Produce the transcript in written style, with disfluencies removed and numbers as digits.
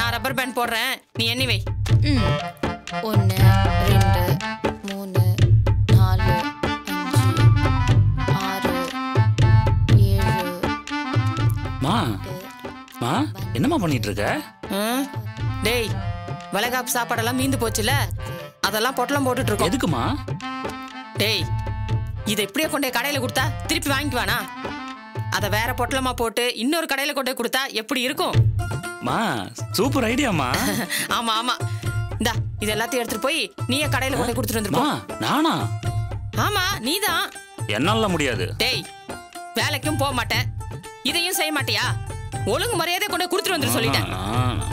நான் rubber band போடுறேன், நீ எண்ணி வை. 1 2 3 4 5 6 7. மா என்னம்மா பண்ணிட்டு இருக்க? டேய், வளைகாப்பு சாப்பாடெல்லாம் மீந்து போச்சுல, அதெல்லாம் பொட்டலம் போட்டுட்டு இருக்கோம். எதுக்குமா? டேய், இதை இப்படியே கொண்டே கடையில கொடுத்தா திருப்பி வாங்கிக்குவானா? அதை வேற பொட்டலமா போட்டு இன்னொரு கடையில கொண்டே கொடுத்தா எப்படி இருக்கும்? மா சூப்பர் ஐடியாமா. ஆமா ஆமா, இந்தா இது எல்லாத்தையும் எடுத்துட்டு போய் நீயே கடையில கொண்டே கொடுத்துட்டு வந்துருமா. நானா? ஆமா, நீதான். என்னால முடியாது. டேய், வேலைக்கும் போக மாட்டேன், இதையும் செய்ய மாட்டியா? ஒழுங்கு மரியாதை கொண்டு கொடுத்துட்டு வந்துரு சொல்லிட்டேன்.